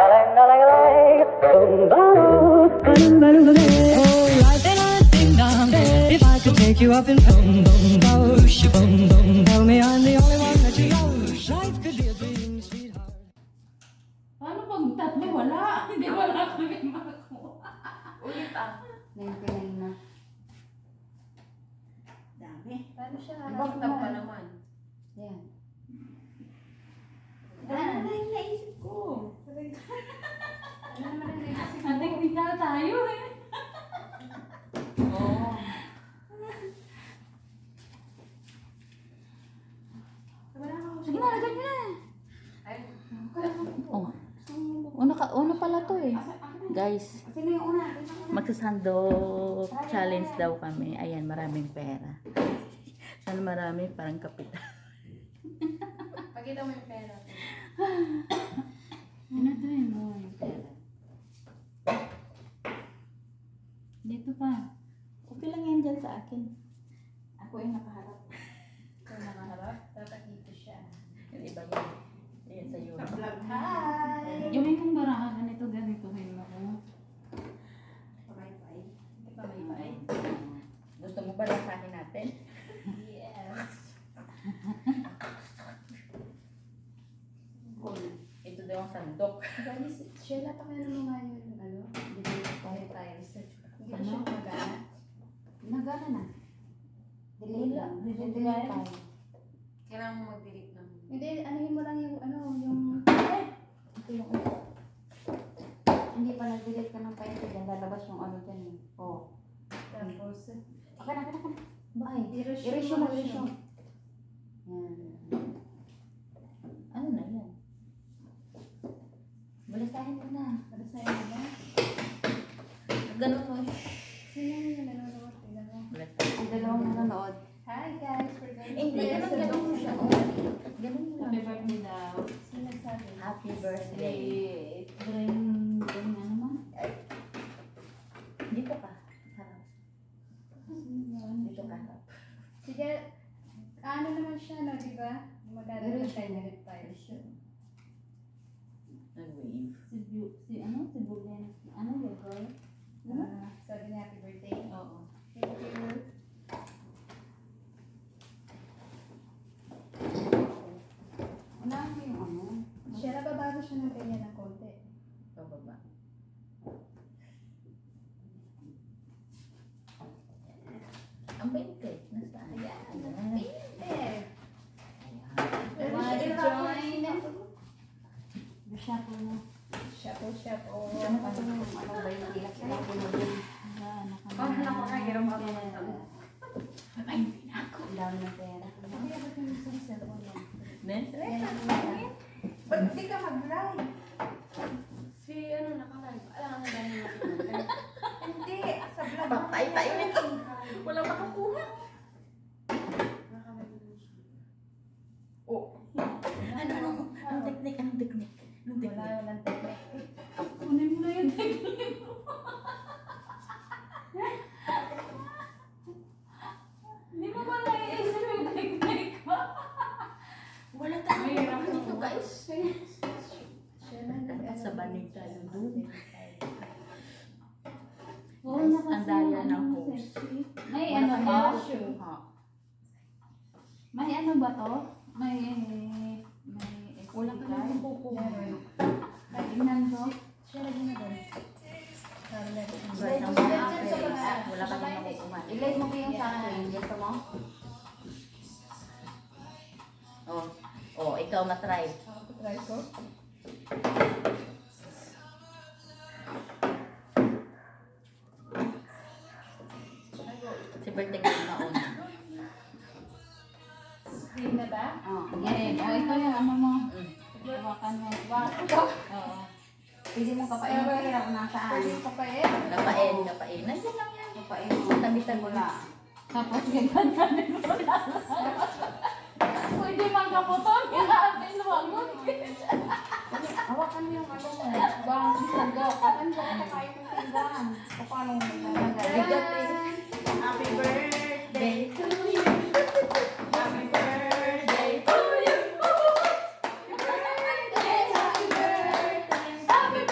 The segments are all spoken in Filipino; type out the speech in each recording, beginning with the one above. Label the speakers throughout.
Speaker 1: If I could take you up in boom boom boom boom boom, tell me I'm the only one that you know. Life could be a dream, sweetheart.
Speaker 2: Paano pag tatlo wala? Hindi wala kami makakuha.
Speaker 3: Ulit ah.
Speaker 4: 99 na. Dami.
Speaker 3: Paano siya?
Speaker 4: Bakit
Speaker 3: Tab pa
Speaker 4: naman?
Speaker 3: naman.
Speaker 4: Yan.
Speaker 3: Ano na yung naisip ko? Ano naman ang naisip ko?
Speaker 2: Technical tayo eh.
Speaker 3: Oo.
Speaker 2: Sige na, lagyan nyo na.
Speaker 3: Ay,
Speaker 2: Oh. Una pala to eh. Guys,
Speaker 4: Sino yung una?
Speaker 2: magsasando challenge daw kami. Ayan, maraming pera. Sana marami, parang kapital.
Speaker 3: pakita mo yung pera.
Speaker 2: Ano to yun mo yung pera? Dito pa. Okay lang yan dyan sa akin. Ako yung nakaharap.
Speaker 3: Ito nakaharap. Tatakito siya.
Speaker 2: Yung iba yun. Ayan sa Euro.
Speaker 3: Vlog. Hi!
Speaker 2: Yung itong baraha, ganito yun ako.
Speaker 3: Pamay-pay. Hindi pamay-pay.
Speaker 2: Gusto mo ba lasahin natin?
Speaker 3: Yes.
Speaker 2: Ito daw ang sandok.
Speaker 3: Guys, share lahat kami ng mga yun. Ano? Hindi tayo research. Hindi ko siya magana.
Speaker 4: Nagana na. Delete lang. Delete tayo.
Speaker 3: Kailangan mo mag-delete ng...
Speaker 4: Hindi, anuhin mo lang yung ano, yung... Ito yung hindi pa nag-delete ka ng file ko dyan, lalabas yung ano dyan eh. Oo.
Speaker 3: Tapos,
Speaker 4: Akan. Bakit?
Speaker 3: I-resume
Speaker 4: I-resume
Speaker 3: mo
Speaker 4: mo, i-resume. Yan.
Speaker 2: Ano na yan?
Speaker 4: Balasahin mo na.
Speaker 3: Balasahin mo ba?
Speaker 2: Ganun mo.
Speaker 3: Sino yung nanonood? Tingnan mo.
Speaker 4: Ang dalawang nanonood.
Speaker 3: Hi guys, we're going to
Speaker 2: Hindi,
Speaker 3: play
Speaker 2: ganun
Speaker 3: sa
Speaker 2: mo siya. Ganun mo lang.
Speaker 3: Happy birthday daw. Sino nagsabi?
Speaker 2: Happy birthday.
Speaker 4: Drink ano mo?
Speaker 2: Dito ka. Harap. Dito ka.
Speaker 3: Sige, ano naman siya, no, di ba? Magdadala tayo ng tayo siya.
Speaker 2: Nag-wave.
Speaker 4: Si Bullen. Ano yun, girl?
Speaker 3: Sabi niya, happy birthday.
Speaker 2: Oo.
Speaker 3: Thank you.
Speaker 4: Unahan mo yung ano?
Speaker 3: Siya, nababago siya ng ganyan ng konti.
Speaker 2: Pababa. Ang 20. Nasaan? Ayan.
Speaker 3: Eh,
Speaker 4: Reshuffle mo.
Speaker 3: Shapo.
Speaker 4: Ano pa yung ano ba yung ilak sa lagi mo din?
Speaker 3: Paano na makakairam ako?
Speaker 4: Ang dami ng pera.
Speaker 3: Ba't di ka mag-live? Si ano, naka-live. Alam nga dahil nakikita. Hindi, sa vlog.
Speaker 2: Patay tayo nito. Wala makukuha. Oh. Ang teknik? Anong teknik?
Speaker 3: Wala lang technique.
Speaker 2: Kunin mo na yung teknik. Hindi mo ba naiisip yung teknik mo? Wala tayong dito, guys.
Speaker 3: Siya lang
Speaker 2: Sa banig tayo doon.
Speaker 4: Oo,
Speaker 2: Guys,
Speaker 4: nakasama
Speaker 2: ang daya ng
Speaker 4: ano,
Speaker 2: host.
Speaker 4: sexy. May
Speaker 2: Wala
Speaker 4: ano
Speaker 2: kang
Speaker 4: ba?
Speaker 2: makukuha.
Speaker 4: May ano ba to? May
Speaker 2: Wala ka na makukuha.
Speaker 4: Ay, tingnan ko.
Speaker 3: Siya lagi na doon.
Speaker 2: Guys, ang mga apple, wala ka na makukuha.
Speaker 4: I-like mo ko yung sa akin. Gusto mo?
Speaker 2: Oh, ikaw matry.
Speaker 3: Try ko.
Speaker 2: Si birthday ko na una.
Speaker 3: Green na ba?
Speaker 4: Again. Ito yung ano mo. Hawakan mo. Oo. Pwede mo kapain mo kaya kung nasaan.
Speaker 3: Pwede ko pa eh.
Speaker 2: Kapain. Nandiyan lang yan.
Speaker 4: Kapain mo.
Speaker 2: Tabi-tabi mo na.
Speaker 4: Tapos ganyan natin mo na. Pwede magkaputon. Kailangan luwangon.
Speaker 3: Hawakan mo yung ano mo. Bang, sando. Katan ko kakain ng tindahan. O paano mo nalagay? Happy birthday to you. Happy birthday to you. Happy birthday, happy birthday. Happy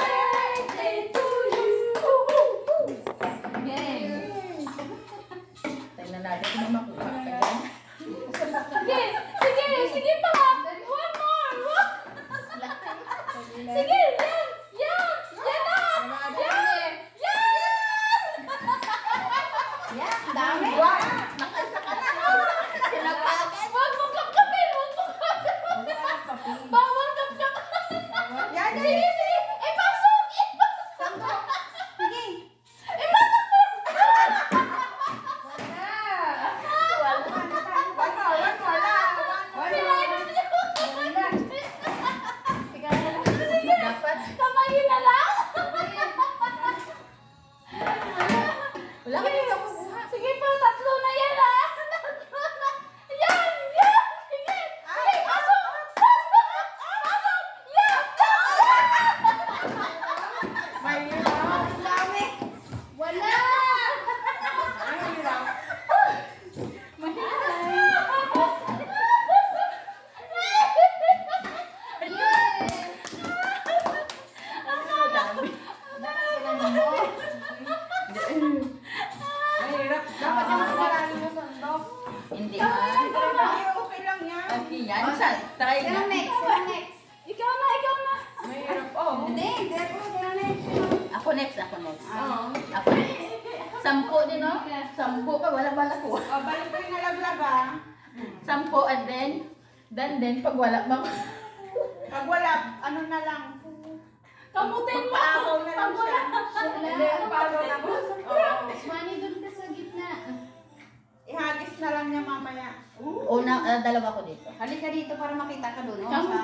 Speaker 2: next. Ako next.
Speaker 3: Oo.
Speaker 2: Ako. 10 din, no? 10 pa, wala ko.
Speaker 3: O, balik ko yung nalaglag ah.
Speaker 2: 10 and then, pag wala mo.
Speaker 3: Pag wala, ano na lang.
Speaker 2: Kamutin mo!
Speaker 3: Paagaw na lang siya. Hindi, paagaw na mo. Oo.
Speaker 4: Swani, doon ka sa gitna.
Speaker 3: Ihagis na lang niya mamaya.
Speaker 2: Una, dalawa ko dito.
Speaker 4: Halika dito para makita ka doon.
Speaker 2: Come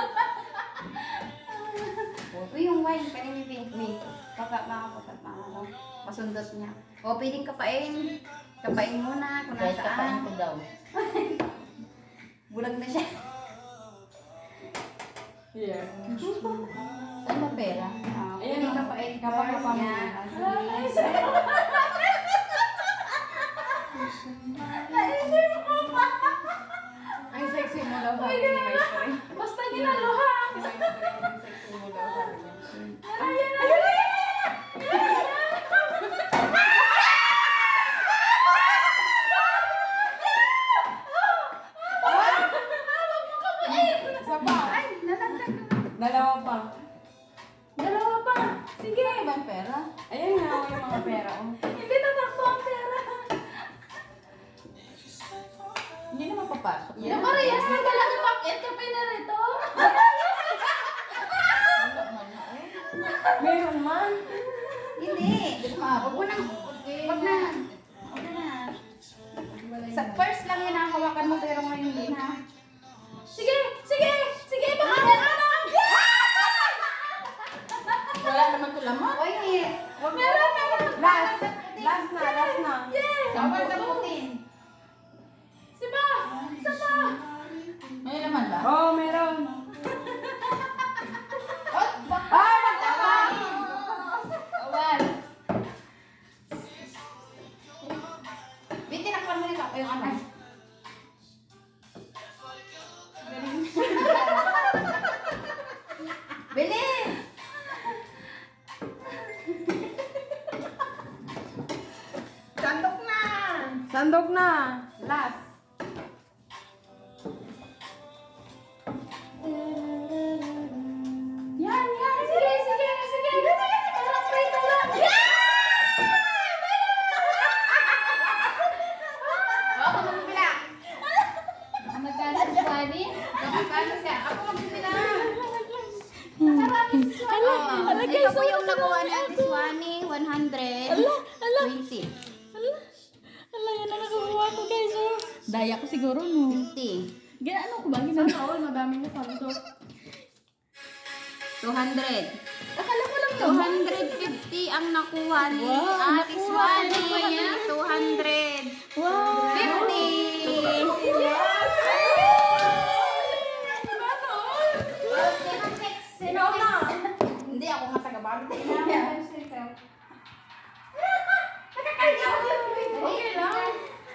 Speaker 4: Uy, yung wine, kanina ni pasundot niya. O, pwedeng kapain. Kapain muna kung
Speaker 2: Kahit kapain
Speaker 4: nasaan.
Speaker 2: ko daw.
Speaker 4: Bulag na siya.
Speaker 3: Yeah.
Speaker 2: Saan ba pera?
Speaker 4: Pwedeng kapain. Kapakapa niya.
Speaker 3: Ang sexy mo daw sabi ni my friend.
Speaker 2: Basta ginaluhan!
Speaker 3: Ang sexy mo daw sabi niya. Isa pa. Dalawa pa.
Speaker 2: Dalawa pa! Sige!
Speaker 4: Ano ba ang pera?
Speaker 3: Ayun nga yung mga pera. Oh.
Speaker 2: Hindi natakbo ang pera!
Speaker 4: Hindi naman papasok.
Speaker 2: Yeah. Naparehas na pala ng bakit ka pinarito?
Speaker 3: Meron man.
Speaker 4: Hindi. Huwag mo nang. Huwag na. Huwag na. Sa first lang yun ang hawakan mo pero ngayon hindi na.
Speaker 2: Sige! Sige! Sige! Baka meron na! Wala naman ko laman.
Speaker 4: Uy, huwag mo.
Speaker 2: Meron!
Speaker 3: Last na.
Speaker 2: Yes!
Speaker 4: Bawal damputin.
Speaker 2: Siba! Saba! May naman ba?
Speaker 3: Oh, meron.
Speaker 4: Oh, baka.
Speaker 3: Ah, magtapan!
Speaker 4: Bawal. Bitin ako mo yung ano. Bilis!
Speaker 3: Sandok na. Sandok na. Last.
Speaker 2: Yan! Yan! Sige! Sige! Sige! Parang prito lang!
Speaker 4: Ako magpipila. Ang magkano si Swani? Magkano siya? Ako magpipila. Ito po yung nakuha ni Ate Swani, 120.
Speaker 2: Ala, yan na nakakuha ko guys. Oh. Daya ko siguro no.
Speaker 4: 50.
Speaker 2: Gano'n ko ba? Gano'n all, madami na sando.
Speaker 4: 200.
Speaker 2: Akala ko lang
Speaker 4: 250 ang nakuha ni
Speaker 2: Wow,
Speaker 4: Ate
Speaker 2: nakuha
Speaker 4: Swani.
Speaker 2: ko niya.
Speaker 4: 200.
Speaker 2: Wow!
Speaker 4: 50.
Speaker 3: Sino na?
Speaker 4: Hindi ako nga taga-barte.
Speaker 3: Okay lang.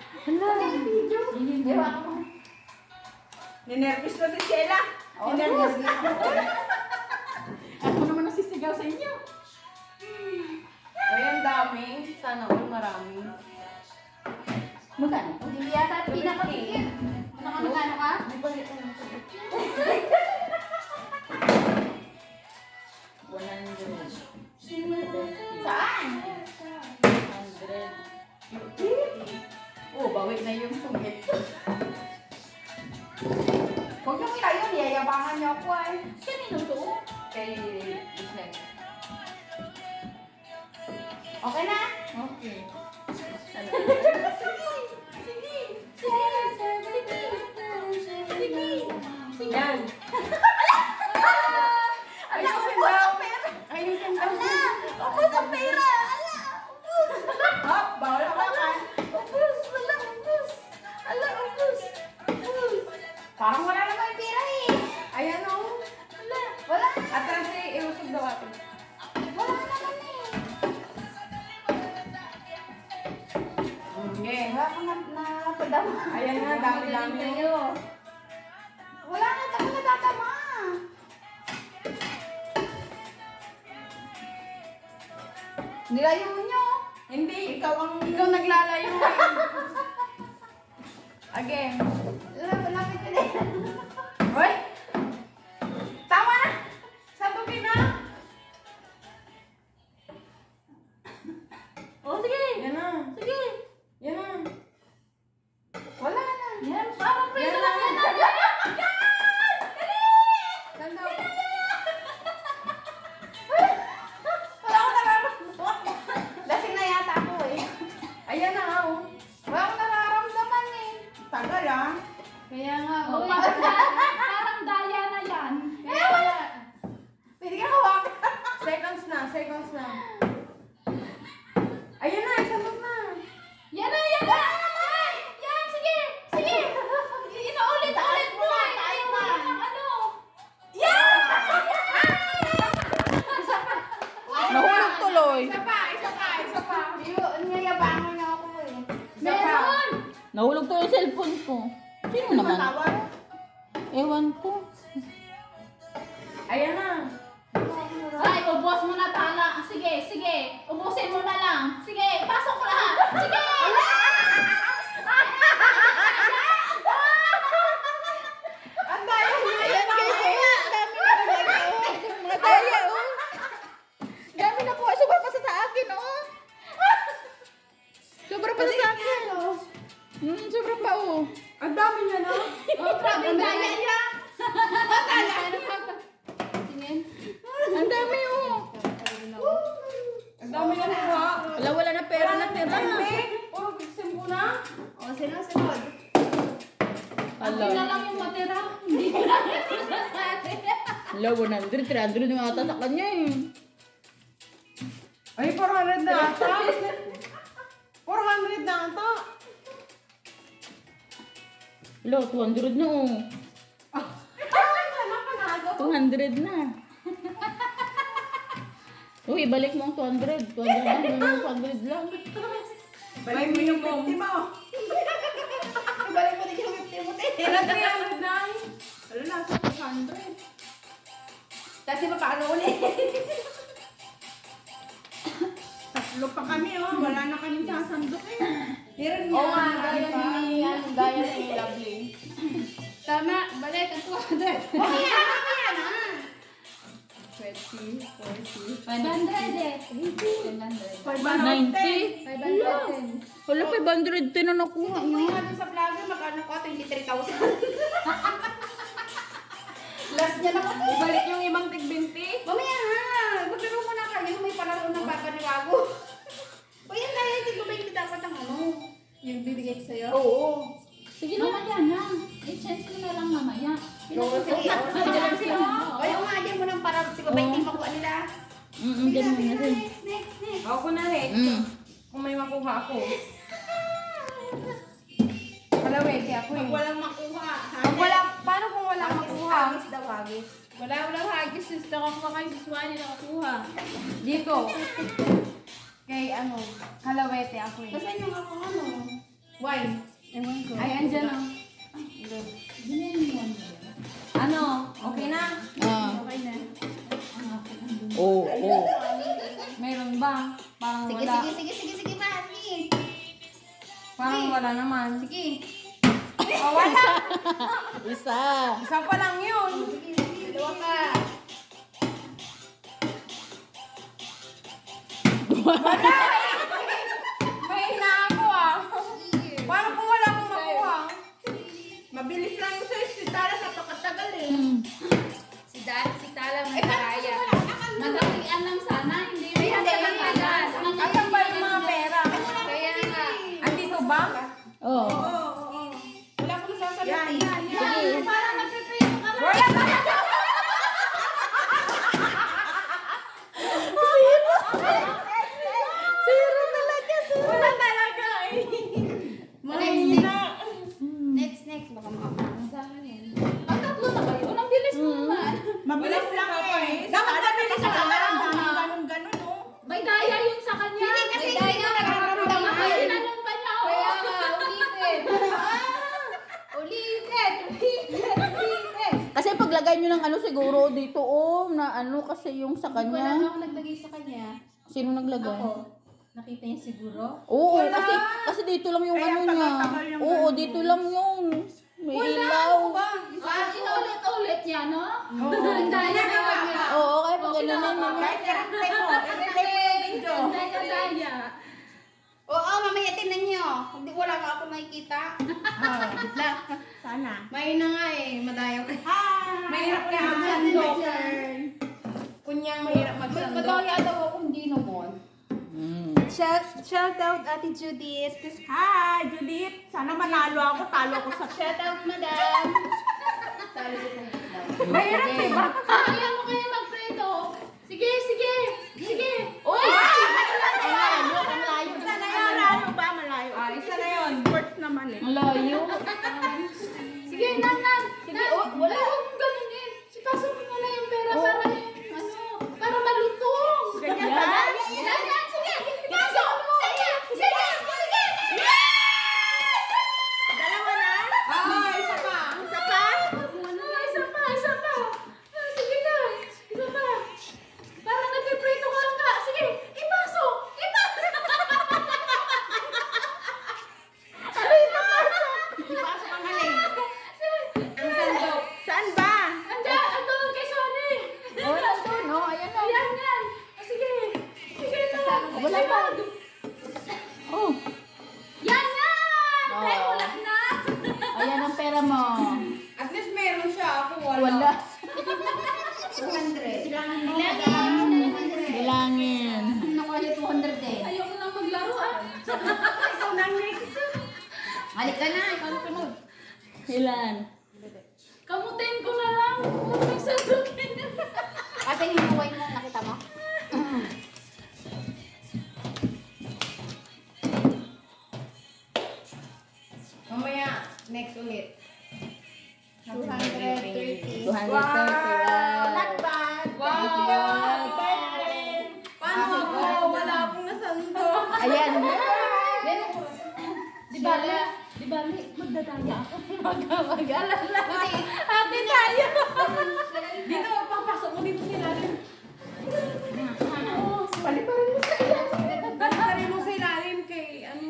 Speaker 3: Ninervous na si Sheila. Ninervous na.
Speaker 2: Ako naman nasisigaw sa inyo.
Speaker 3: Ay, ang dami. Sana all marami.
Speaker 2: Magkano?
Speaker 4: Hindi yata pinakapigil. Magkano ka?
Speaker 3: Saan?
Speaker 2: 100. Oh, bawi na yung tungit.
Speaker 3: Huwag yung ilayon. Yayabangan niyo ako ay.
Speaker 2: Kanino to?
Speaker 3: Kay Isnek.
Speaker 4: Okay na?
Speaker 2: Okay.
Speaker 3: Yan. Ayusin daw. Ayusin daw.
Speaker 4: Ubus ang pera! Ala! Ubus!
Speaker 3: Hop, bawal hawakan.
Speaker 4: Ubus! Wala! Ubus! Ala! Ubus! Ubus! Parang wala naman yung pera eh.
Speaker 3: Ayan o.
Speaker 4: Wala! Wala!
Speaker 3: Atras eh, iusog daw atin.
Speaker 4: Wala naman eh.
Speaker 3: Okay.
Speaker 4: Wala ka na padama.
Speaker 3: Ayan nga, dami-dami.
Speaker 4: Wala na ako natatama. Nilayo nyo.
Speaker 3: Hindi, ikaw naglalayo. Again.
Speaker 4: Lapit ka din.
Speaker 3: Hoy! Tama na! Sandukin na!
Speaker 2: Nahulog to yung cellphone ko. Sino naman? Ewan ko.
Speaker 3: Ayan na.
Speaker 4: Ay, ubos mo na tala. Sige, sige. Ubusin mo na lang. Sige, pasok ko lahat. Sige!
Speaker 3: Ang daya niya.
Speaker 2: Ayan guys, oh. Dami na nalagay, oh. Mga daya, oh. Dami na po. Sobra pa sa akin, oh. Sobra pa sa akin. Sobra pa, oh.
Speaker 3: Ang dami niya na.
Speaker 4: Oh, grabe ang daya niya.
Speaker 2: Ang dami, oh.
Speaker 3: Ang dami na nakuha.
Speaker 2: Wala na pera na tira.
Speaker 3: Puro bigsim ko na.
Speaker 4: O, sunod.
Speaker 2: Hala.
Speaker 4: Hindi na lang yung matira. Hindi na sa atin.
Speaker 2: Hala, 100, 300 yung ata sa kanya, eh.
Speaker 3: Ay, 400 na ata. 400 na ata.
Speaker 2: Hala, 200 na, oh.
Speaker 3: Ay, sana panalo.
Speaker 2: 200 na. Uy, ibalik mo ang 200. 200 lang, 200 lang.
Speaker 3: Balik mo yung 50 mo.
Speaker 4: Balik mo din yung 50 mo.
Speaker 3: Kaya 300 na. Wala na, sa 200.
Speaker 4: Kasi paano ulit?
Speaker 3: Tatlo pa kami, oh. Wala na kaming sasandok eh.
Speaker 4: Meron
Speaker 3: Oo
Speaker 4: niya.
Speaker 3: nga,
Speaker 4: Gaya ni Lovely. Tama, balik ang 200. Okay, yan ah.
Speaker 2: 20, 40,
Speaker 4: 500 eh.
Speaker 2: 90.
Speaker 4: 500.
Speaker 2: 510. Wala, 510 na nakuha
Speaker 4: Kung
Speaker 2: niyo.
Speaker 4: nga dun sa vlogger, magkano ko? 23,000. Last niya na ko.
Speaker 3: Ibalik yung ibang tig-20.
Speaker 4: Mamaya nga. Maglaro mo na kayo. May palaro ng papaniwago. O yan na yan. Hindi ko ba yung dapat ang ano? Yung bibigay ko sa'yo?
Speaker 3: Oo.
Speaker 2: Sige na.
Speaker 4: Mamaya na. I-chance mo na lang mamaya.
Speaker 3: Oo, sige.
Speaker 4: O yung nga dyan mo nang para siguro ba hindi makuha nila?
Speaker 2: Dyan mo na din.
Speaker 4: Next.
Speaker 3: Ako na eh. Kung may makuha ako. Wala, wait. Ako eh.
Speaker 4: Walang makuha.
Speaker 3: Pag wala, paano kung wala makuha?
Speaker 4: Hagis daw, hagis.
Speaker 3: Walang hagis. Sis, nakakuha kayo. Sis, wala nakakuha. Dito. Kay ano, kalawete ako eh.
Speaker 4: Saan yung ako ano? Wine.
Speaker 3: Ewan ko.
Speaker 4: Ay, andyan o.
Speaker 3: Ano? Okay na?
Speaker 4: Okay na.
Speaker 2: Oo.
Speaker 3: Mayroon ba? Parang
Speaker 4: Sige,
Speaker 3: wala.
Speaker 4: sige, ma. Sige.
Speaker 3: Parang wala naman.
Speaker 4: Sige.
Speaker 3: Oh, wala.
Speaker 2: Isa.
Speaker 3: Isa pa lang yun.
Speaker 4: Sige. Dalawa ka.
Speaker 3: May na ako ah. Parang kung wala akong makuha. Mabilis lang yung search. Si Tara napakatagal eh.
Speaker 4: Si Tala Mandaraya. Madalian lang sana. Hindi mo madalian.
Speaker 3: Asan ba yung mga pera?
Speaker 4: Kaya nga.
Speaker 3: Andito ba?
Speaker 2: Oo.
Speaker 4: Wala akong sasabihin.
Speaker 2: Sige.
Speaker 4: Parang nagpiprito ka lang.
Speaker 3: Wala na.
Speaker 2: Zero talaga.
Speaker 3: Wala talaga eh.
Speaker 4: Next. Baka makakasahan yan. Ang tatlo na kayo. Ang bilis mo naman.
Speaker 3: Mabilis lang eh. Dapat mabilis lang. Ganun oh.
Speaker 4: May daya yun sa kanya. Hindi kasi may daya nararamdaman. Ay, tinanong pa niya ako. Kaya nga, ulitin.
Speaker 2: Kasi paglagay nyo ng ano siguro dito, oh, na ano kasi yung sa
Speaker 4: Wala
Speaker 2: kanya.
Speaker 4: ako naglagay sa kanya.
Speaker 2: Sino naglagay?
Speaker 4: Ako. Nakita niya siguro.
Speaker 2: Oo, kasi dito lang yung
Speaker 3: Kaya
Speaker 2: ano niya.
Speaker 3: tagal-tagal yung
Speaker 2: Oo,
Speaker 3: ganun.
Speaker 2: dito lang yung may ilaw.
Speaker 4: Inulit-ulit niya, no?
Speaker 3: Oo.
Speaker 4: Ang daya na kanya.
Speaker 2: Oo, kaya pag ganun naman.
Speaker 3: Kahit i-replay mo. I-replay mo yung video.
Speaker 4: Daya. Oo, mamaya tinan niyo. Hindi wala nga ako makikita.
Speaker 3: Sana.
Speaker 4: May na nga eh, madayaw ka.
Speaker 3: Mahirap ka magsandok. Kunyang mahirap magsandok.
Speaker 4: Madaya daw ako, hindi naman.
Speaker 3: Shout out Ate Judith. Hi, Judith. Sana manalo ako. Talo ako sa
Speaker 4: Shout out, madam.
Speaker 3: Mahirap diba?
Speaker 4: Kaya mo kaya magpreto. Sige.
Speaker 3: Uy! Malayo. Sana yun. Malayo ba? Malayo. Isa na yun. Sports naman eh.
Speaker 2: Malayo.
Speaker 4: Sige, nan. Wala akong ganunin. Pasok mo na yung pera para para malutong.
Speaker 3: Ganyan
Speaker 2: Yeah.
Speaker 3: ba?
Speaker 4: Sige. Pasok mo. Sige. 200.
Speaker 2: Bilangin.
Speaker 4: Nakuha niya 200 eh.
Speaker 3: Ayoko na maglaro ah.
Speaker 4: Ikaw na next. Halik ka na, ikaw na sunod.
Speaker 2: Ilan?
Speaker 3: Kamutin ko na lang. Huwag may sandukin.
Speaker 4: Ate, hinuway mo, nakita mo?
Speaker 3: Mamaya, next ulit.
Speaker 4: 230.
Speaker 2: 230. Wow.
Speaker 4: Not bad.
Speaker 3: Wow! Paano ako? Wala akong nasando.
Speaker 2: Ayan.
Speaker 3: Di bali, magdadaya ako. Mag-alala. Ate tayo. Dito, papasok mo dito sila rin. Paliparin mo sa ilalim. Paliparin mo sa ilalim kay ano.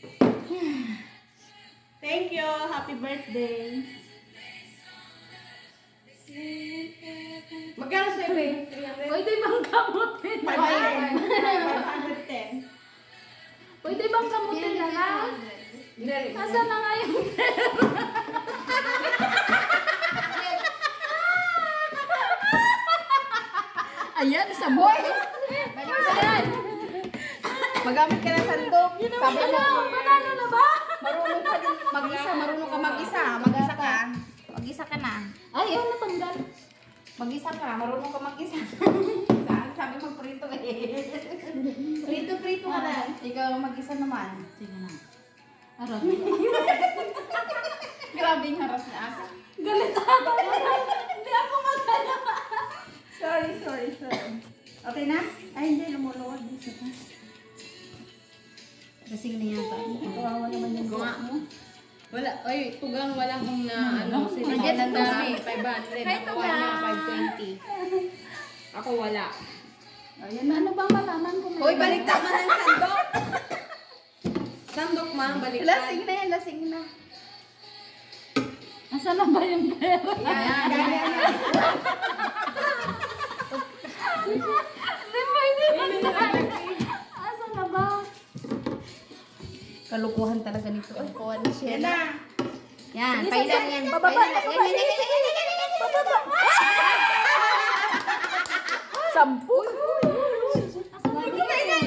Speaker 3: Thank you. Happy birthday. Magkano sa'yo, babe? 300? Pwede bang kamutin? 510. Pwede bang kamutin na lang? Nasa na nga yung
Speaker 2: Ayan, sabay.
Speaker 4: Magamit ka ng sandok. Sabi mo,
Speaker 3: Panalo na ba?
Speaker 4: marunong ka din mag-isa. Marunong ka mag-isa. Mag-isa ka. Mag-isa ka na.
Speaker 3: Ay, ayaw natanggal.
Speaker 4: Mag-isa ka. Marunong ka mag-isa. Saan? Sabi mo prito eh. Prito ka na. Ikaw mag-isa naman.
Speaker 2: Sige na.
Speaker 3: Arap.
Speaker 4: Grabe yung haras na ako.
Speaker 3: Galit ako. Hindi ako magana.
Speaker 4: Sorry. Okay na? Ay, hindi. Lumuluwag. Kasing na yata. Kawawa naman yung
Speaker 3: Gawa
Speaker 4: mo.
Speaker 3: Wala, ay, tugang walang kung na, ano,
Speaker 4: Nandiyan
Speaker 3: sinigyan
Speaker 4: na
Speaker 3: na 500, nakuha niya 520. Ako wala.
Speaker 2: Ayan, ano bang malaman ko?
Speaker 3: Hoy, balik tama ng sandok! Sandok, ma, balik
Speaker 4: Lasing na yan. Lasing na.
Speaker 2: Nasaan na ba yung pera?
Speaker 4: Yan.
Speaker 2: Hindi pwede Asan na ba?
Speaker 4: Kalukuhan talaga nito. Kalukuhan ni Sheila. Yan.
Speaker 2: Sige,
Speaker 4: Pailan
Speaker 2: sige.
Speaker 4: yan.
Speaker 2: Bababa,
Speaker 4: Pailan.
Speaker 2: bababa.
Speaker 4: Yan.
Speaker 2: Sampu.
Speaker 3: Asan na yung pera?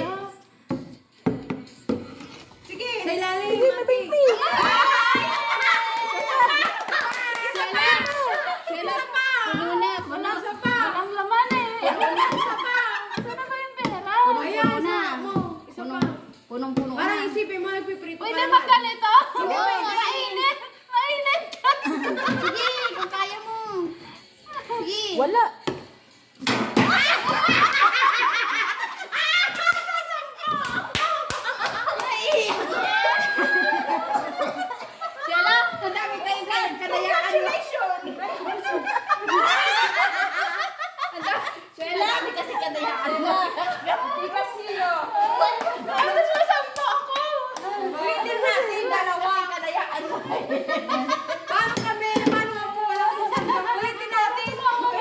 Speaker 3: Sige! Sa ilalim,
Speaker 2: Sige, mabigti.
Speaker 4: Sheila. Puno na. Puno.
Speaker 2: Walang laman eh. Asan na ba yung pera?
Speaker 3: Ayan,
Speaker 4: Puno na.
Speaker 3: sama mo. Isa pa.
Speaker 4: Punong-puno na.
Speaker 3: Parang isipin mo, nagpiprito
Speaker 2: Pwede
Speaker 3: ka
Speaker 2: ba
Speaker 3: naman.
Speaker 2: ganito?
Speaker 4: Hindi
Speaker 2: Oo,
Speaker 4: pwede.
Speaker 2: mainit. Mainit ka.
Speaker 4: Sige, kung kaya mo. Sige.
Speaker 2: Wala.
Speaker 4: Sheila, ang dami kayong kadayaan. Sheila, dami kasi kadayaan mo.
Speaker 3: Ano siya, sampo ako? Pwede natin dalawa.
Speaker 4: Kadayaan mo.
Speaker 3: Paano kami? Paano ako? Wala akong sandok. Pwede natin.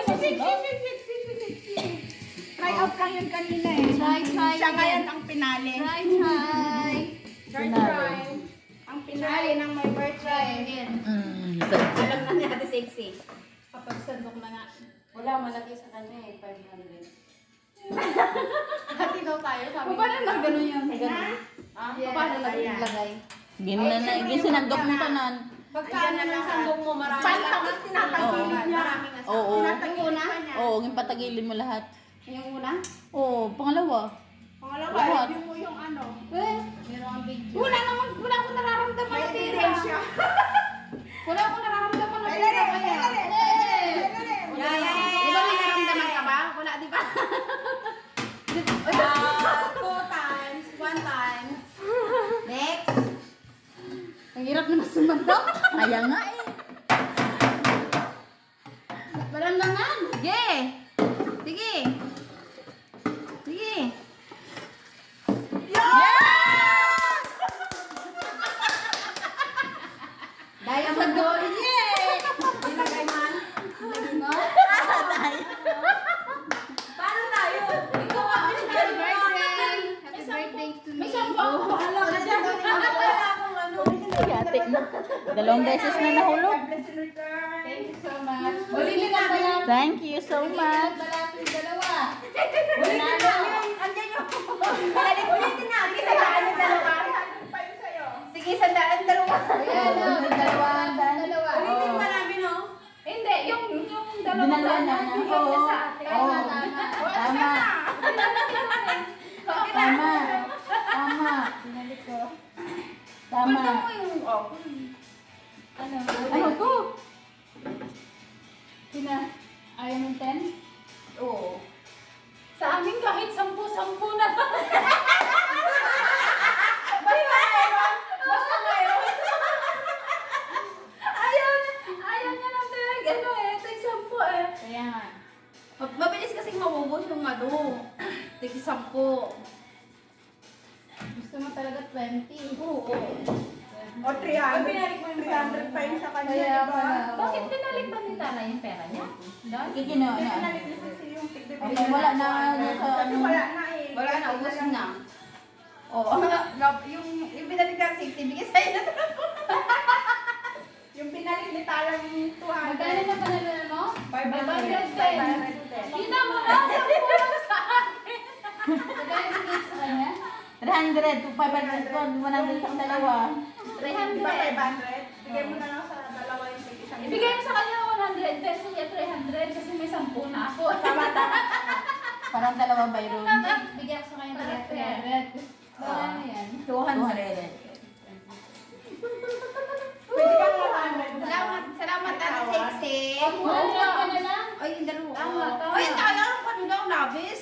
Speaker 4: Try out lang yun kanina eh.
Speaker 2: Try.
Speaker 4: Siya ngayon ang pinali.
Speaker 2: Try.
Speaker 3: Try.
Speaker 4: Ang pinali ng my birthday.
Speaker 2: Alam
Speaker 4: na niya ate sexy.
Speaker 2: Kapag sandok na nga.
Speaker 4: Wala, malaki sa kanya eh. 500. Hati daw tayo. Sabi
Speaker 3: Paano nag-ganon yan?
Speaker 4: Ah, paano naglagay?
Speaker 2: Ginsinandok mo tanan.
Speaker 3: Pagkaan ng sandok mo, marami
Speaker 4: Pantang
Speaker 3: na.
Speaker 4: tinatagilid niya.
Speaker 3: Maraming nasa.
Speaker 2: Oo.
Speaker 4: Tinatagilid una?
Speaker 2: Oo, pantagilin mo lahat.
Speaker 4: Yung una?
Speaker 2: Oo, pangalawa.
Speaker 3: Pangalawa,
Speaker 2: Lahat.
Speaker 3: review mo yung ano.
Speaker 4: Meron ang video.
Speaker 3: Wala akong nararamdaman
Speaker 4: May
Speaker 3: na tira.
Speaker 4: ebidensya.
Speaker 3: Wala akong nararamdaman na
Speaker 4: Kailan
Speaker 3: tira.
Speaker 4: rin? Di ba may naramdaman ka ba? Wala, di ba?
Speaker 3: 2 times, 1 time.
Speaker 4: Next. Ang hirap na masumandok.
Speaker 2: Kaya nga eh.
Speaker 4: Maramdaman. Sige. Sige. Sige. Dahil sa doon.
Speaker 3: Ilagay man. Paano tayo? Ikaw ako
Speaker 4: Happy birthday. Happy birthday to me.
Speaker 3: May sampo ako. Bahala ka dyan. Wala akong ano.
Speaker 2: Yate na. Dalawang beses na nahulog.
Speaker 4: Thank you so much.
Speaker 3: Ulitin natin.
Speaker 2: Thank you so much.
Speaker 4: Malapit yung dalawa.
Speaker 3: Ulitin natin sa daan yung dalawa. Sige, sa daan dalawa.
Speaker 4: Ayan na. Dalawa.
Speaker 3: Ulitin pa namin, no?
Speaker 5: Hindi, yung dalawa
Speaker 2: Dinala na
Speaker 5: na,
Speaker 2: na.
Speaker 5: yung
Speaker 2: Oo.
Speaker 5: sa atin.
Speaker 2: Oo. Tama. Tama. Tama.
Speaker 4: Pinalik ko.
Speaker 2: Tama.
Speaker 4: Ano?
Speaker 2: Ano to?
Speaker 4: Ayaw ng 10?
Speaker 5: Oo. Sa amin kahit 10 na. Basta mayroon. Ayaw niya ng tag, ano eh, tag 10 eh.
Speaker 4: Kaya nga.
Speaker 3: Mabilis kasing mabubos yung ano. Tigi 10.
Speaker 4: Gusto mo talaga 20.
Speaker 3: Oo. O 300. Pinalik mo yung 300 pa yun sa kanya,
Speaker 4: Kaya
Speaker 3: diba?
Speaker 4: pala.
Speaker 5: Bakit pinalik ba ni Tara yung pera niya?
Speaker 2: Kikino na.
Speaker 3: Pinalik mo kasi yung tigbe.
Speaker 2: Okay, wala na sa
Speaker 3: Kasi
Speaker 2: ano.
Speaker 3: wala na eh.
Speaker 4: Wala na, ubos na.
Speaker 3: Oo. Yung pinalik ka 60, bigay sa'yo na. Yung pinalik ni Tara yung 200.
Speaker 4: Magkano na panalo na mo?
Speaker 5: 510. Kita mo na, 10 lang sa akin.
Speaker 4: Magkano bigay sa kanya?
Speaker 2: 300 to 500 ko. 100 sa dalawa.
Speaker 3: 300. 500. Bigay mo na lang sa dalawa yung isang.
Speaker 5: Ibigay mo sa kanya 100 pesos niya 300 kasi may 10 na ako.
Speaker 2: Parang dalawa bayro.
Speaker 4: Bigyan ko sa kanya ng 300. Ano yan?
Speaker 2: 200.
Speaker 3: Pwede kang 100.
Speaker 4: Salamat Ate Sexy.
Speaker 5: Ano ka na lang?
Speaker 4: Ay, yung dalawa.
Speaker 5: Tama, tama.
Speaker 3: Ay, tayo kanina ang labis.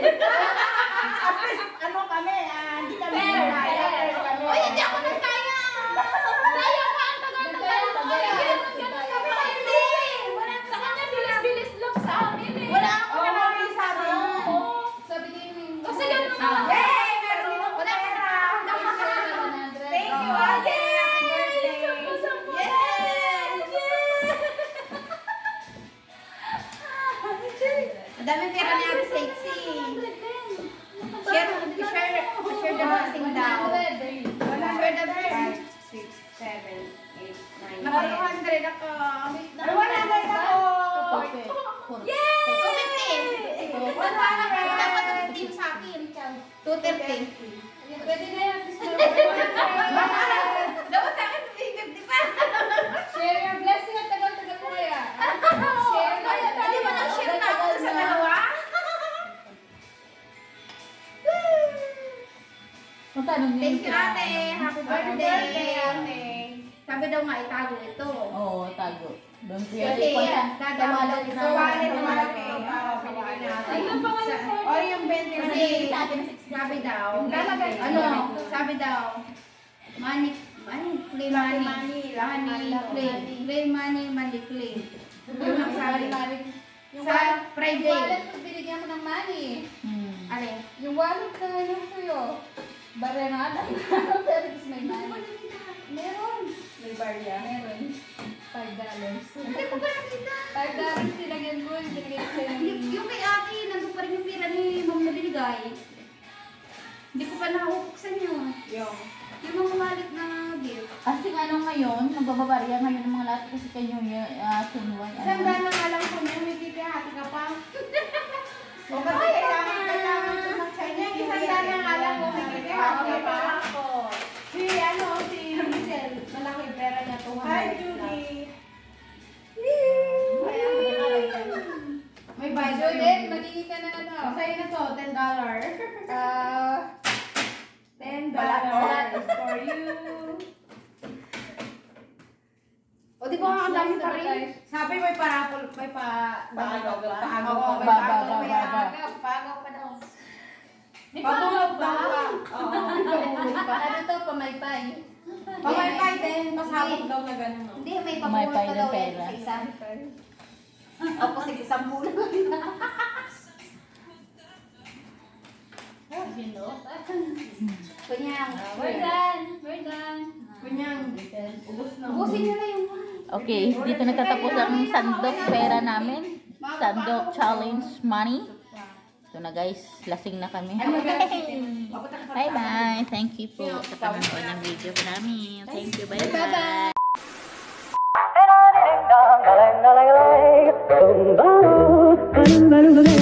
Speaker 3: Ano kami, hindi kami nagkaya.
Speaker 5: Oy, hindi ako nagkaya. Kaya ka, ang tagal-tagal mo. Ganun ka pa. Hindi. Sa kanya, bilis-bilis lang sa amin eh.
Speaker 3: Wala ako na namin sabi.
Speaker 4: Sabi din yung...
Speaker 5: Kasi ganun naman.
Speaker 3: Yay! Meron din ako pera. Thank you, ate. Ang dami pera ni Ate Sexy. Share the blessing daw. Share the blessing. 6, 7, 8, 9, 10. Naka 200 ako. Ay, 100 ako. Yay! 250. 100. Dapat 250 sa akin. 230.
Speaker 4: Pwede na yan.
Speaker 3: Dapat sa akin 350 pa.
Speaker 4: Share your blessing at tagal-tagal mo kaya. Share na.
Speaker 3: Hindi ba nag-share na ako sa dalawa?
Speaker 2: Magkano din?
Speaker 3: Thank you, ate. Happy birthday, ate. Sabi daw nga itago ito.
Speaker 2: Oo, tago. Doon
Speaker 3: Kasi
Speaker 2: siya.
Speaker 3: dadawalo ito. Sa wallet na malaki.
Speaker 5: Ayun pa nga yung
Speaker 3: O yung 20 kasi sabi daw. Ano? Sabi daw. Money. Play money. Play money, claim. Yun ang sabi. Sa Friday.
Speaker 4: Wallet ko binigyan ko ng money.
Speaker 3: Alin?
Speaker 4: Yung wallet na ngayon sa'yo. Barenada. Pero is may money. Meron.
Speaker 3: May barya.
Speaker 4: Meron. $5.
Speaker 3: Hindi ko pa nakita.
Speaker 4: $5 sinagyan ko. Binigyan ko sa'yo.
Speaker 3: Yung kay ate, nandun pa rin yung pira ni ma'am na binigay. Hindi ko pa nakukuksan yun. Yung mga wallet na gift.
Speaker 2: Kasi ano ngayon, nagbababarya ngayon ng mga lahat kasi kayo sunuan.
Speaker 3: Isang daan na nga lang po niya, may pipihati ka pa. O kasi kailangan sa kanya, isang daan na nga lang po, may pipihati pa. Si Michelle, malaki pera niya, 200. Hi, Judy. May bayad
Speaker 4: So then, magiging ka na ano.
Speaker 3: Sa'yo na to, $10. $10 for you. O di ba ang dami pa rin? Sabi may parapol, may paagaw pa daw.
Speaker 5: Di ba ano ba?
Speaker 4: Ano to, pamaypay.
Speaker 3: Pamaypay din, masabog daw na gano'n.
Speaker 4: Hindi, may
Speaker 2: May
Speaker 4: papulat pa daw
Speaker 2: pay
Speaker 4: yan
Speaker 2: ng
Speaker 4: sa isa.
Speaker 3: Ako sige, 10 lang. Kunyang.
Speaker 5: We're done. We're done.
Speaker 3: Kunyang. Ubus na.
Speaker 4: Ubusin nyo na yung
Speaker 2: Okay, dito nagtatapos ang sandok pera namin. Sandok challenge money. Ito na guys, lasing na kami. Bye bye. Thank you po sa panonood ng video namin. Thank you. Bye bye.
Speaker 1: Boom, boom, boom, boom, boom, boom, boom,